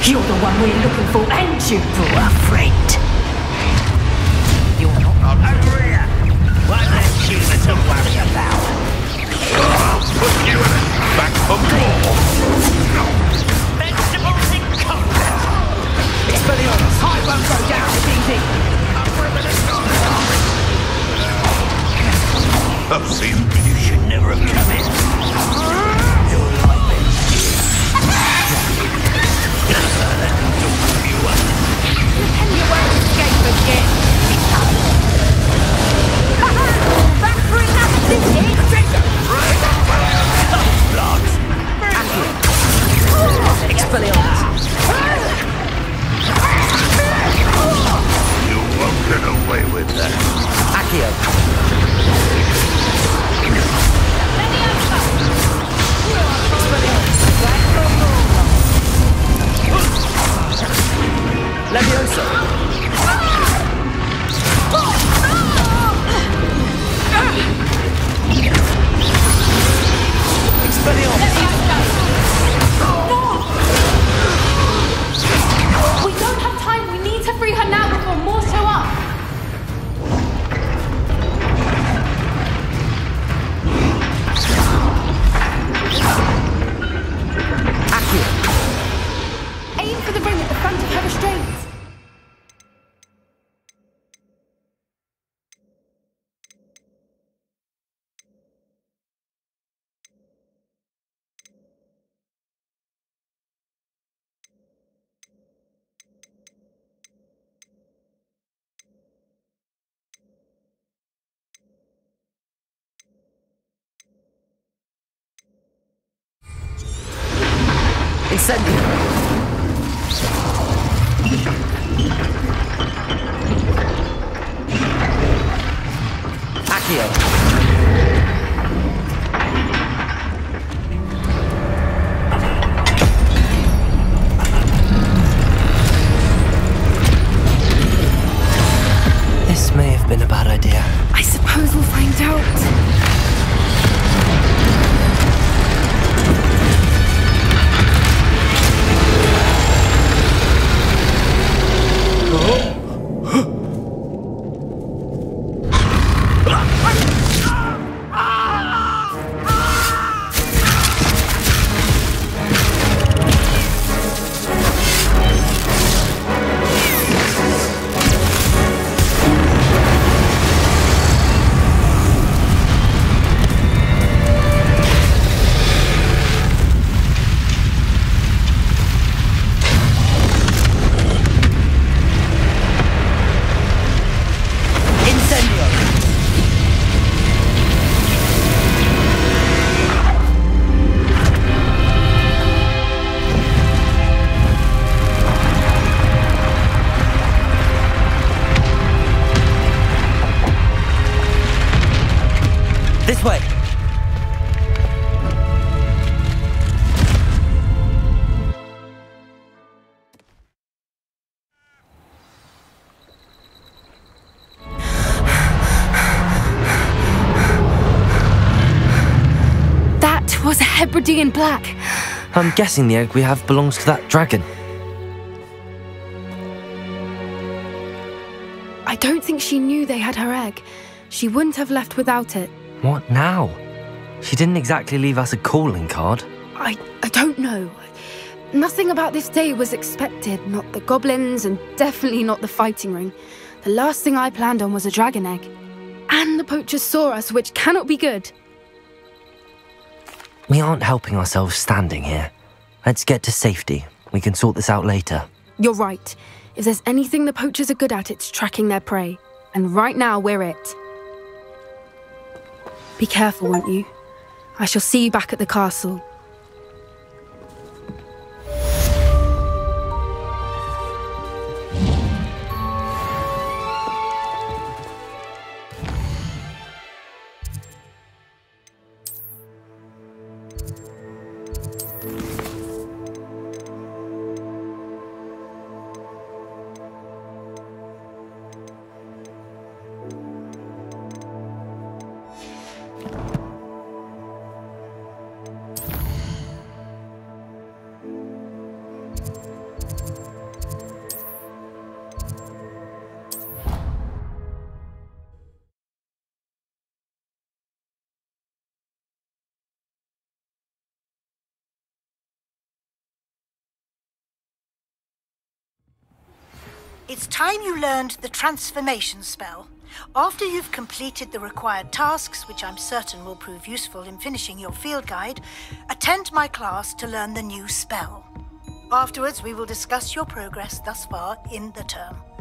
You're the one we're looking for, and you brought a friend. You're not over here. What that human to worry about? I'll put you in a back of war. Vegetables in combat. Expelliarmus, I won't go down as easy. I've seen You should never have come in. You're like them. Pretend you won't escape again. Back for another visit. Expelliarmus. you won't get away with that. Accio. Leviosa. Expelliarmus. We don't have time. We need to free her now before more show up. Accio. Aim for the ring at the front of her restraints. Incendio. Accio. This may have been a bad idea. I suppose we'll find out. This way. That was a Hebridean black. I'm guessing the egg we have belongs to that dragon. I don't think she knew they had her egg. She wouldn't have left without it. What now? She didn't exactly leave us a calling card. I don't know. Nothing about this day was expected. Not the goblins, and definitely not the fighting ring. The last thing I planned on was a dragon egg. And the poachers saw us, which cannot be good. We aren't helping ourselves standing here. Let's get to safety. We can sort this out later. You're right. If there's anything the poachers are good at, it's tracking their prey. And right now, we're it. Be careful, won't you? I shall see you back at the castle. It's time you learned the transformation spell. After you've completed the required tasks, which I'm certain will prove useful in finishing your field guide, attend my class to learn the new spell. Afterwards, we will discuss your progress thus far in the term.